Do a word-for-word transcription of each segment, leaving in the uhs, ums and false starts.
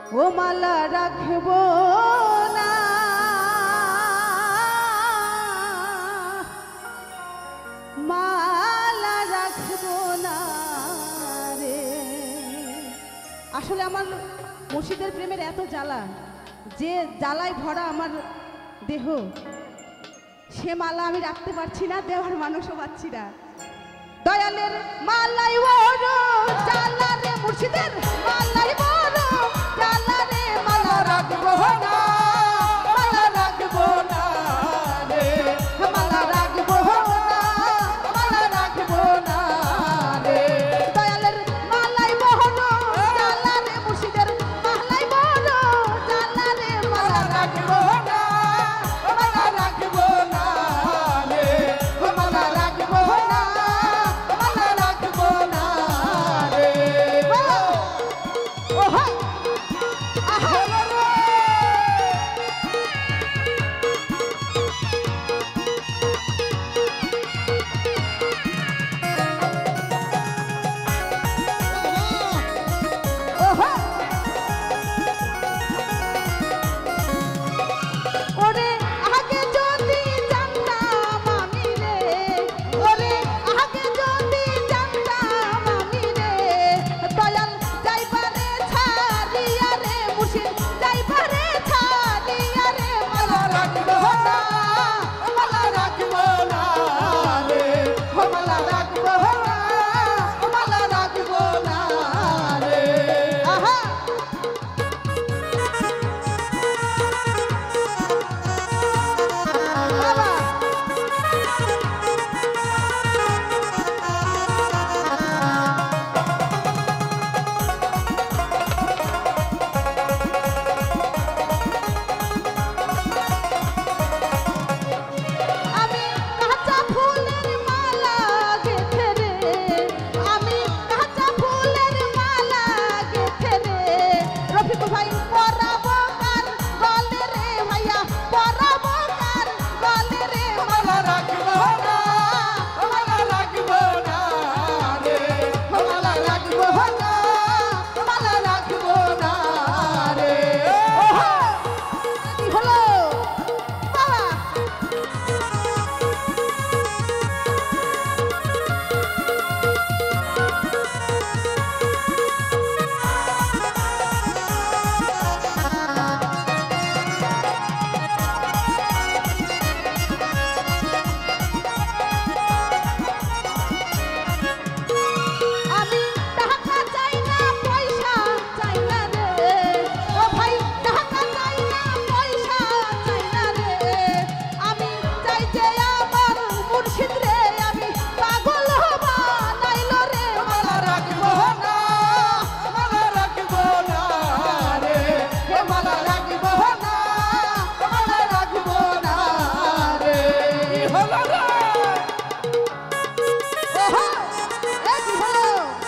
ও মালা রাখবো না মালা রাখবো না রে। আসলে আমার মুর্শিদের প্রেমের এত জ্বালা, যে জ্বালায় ভরা আমার দেহ, সে মালা আমি রাখতে পারছি না, দেওয়ার মানুষও পাচ্ছি না। দয়ালের মালাই বড় জ্বালা রে, মুর্শিদের মালাই বড় জ্বালা রে, মালা রাখবো না মালা রাখবো না রে, মালা রাখবো না মালা রাখবো না রে। দয়ালের মালাই বড় জ্বালা রে, মুর্শিদের মালাই বড় জ্বালা রে, মালা রাখবো না মালা রাখবো না রে, মালা রাখবো না মালা রাখবো না রে। ও হ্যাঁ আহা ওরে আগে যদি জানতাম আমি রে, ওরে আগে যদি জানতাম আমি রে, দয়াল যাইবারে ছাড়িয়া রে, মুর্শিদ যাইবারে ছাড়িয়া রে, মালা রাখবো না মালা রাখবো না রে, মালা রাখবো না মালা রাখবো না রে। আহা বাবা আমি কাঁচা ফুলের মালা গেথে রে, আমি কাঁচা ফুলের মালা গেথে রে, রফিক ভাই পরাবো কার গলে রে, ভাইয়া পরাবো কার গলে রে, মালা রাখবো না মালা রাখবো না রে, মালা রাখবো না মালা রাখবো না রে। ওহো কি হলো বাবা? আমি টাকা চাই না পয়সা চাই না রে, ও ভাই টাকা চাই না পয়সা চাই না রে, আমি চাই যে আমার মুর্শিদ রে আমি পাগল বানাইলো রে, মালা রাখবো না মালা রাখবো না রে, মালা রাখবো না মালা রাখবো না রে। কি হলো রে? ওহো এ কি হলো?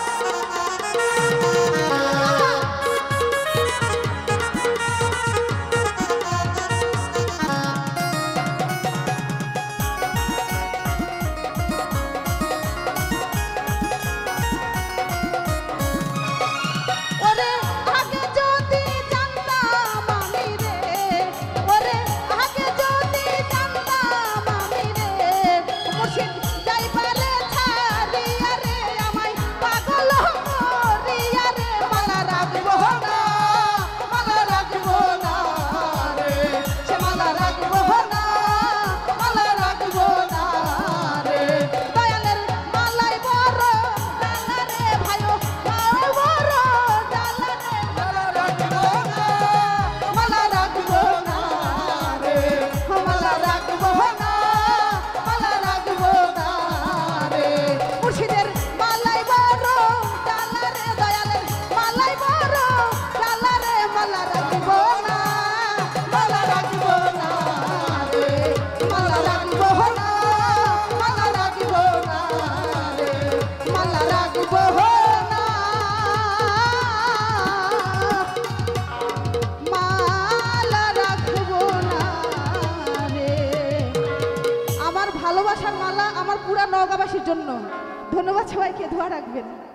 ওরে আগে যদি জানতাম আমি রে, ওরে আগে যদি জানতাম আমি রে, মুর্শিদ যাইবারে ছাড়িয়া রে, আমায় পাগল করিয়া রে, মালা রাখবো না মালা রাখবো না রে, সে মালা রাখবো না মালা রাখবো না রে। দয়ালের মালাই বড় জ্বালা রে, ভাইও মালাই বড় জ্বালা রে, মালা রাখবো না মালা রাখবো না রে, মালা রাখবো না মালা রাখবো না রে। মুর্শিদের মালাই বড় জ্বালা রে, দয়ালের মালাই বড় জ্বালা রে, মালা রাখবো না মালা রাখবো না রে, মালা রাখবো না মালা রাখবো না রে, মালা রাখবো না মালা রাখবো না রে। আমার ভালোবাসার মালা আমার পুরা নওগাঁবাসীর জন্য। ধন্যবাদ সবাইকে, দোয়া রাখবেন।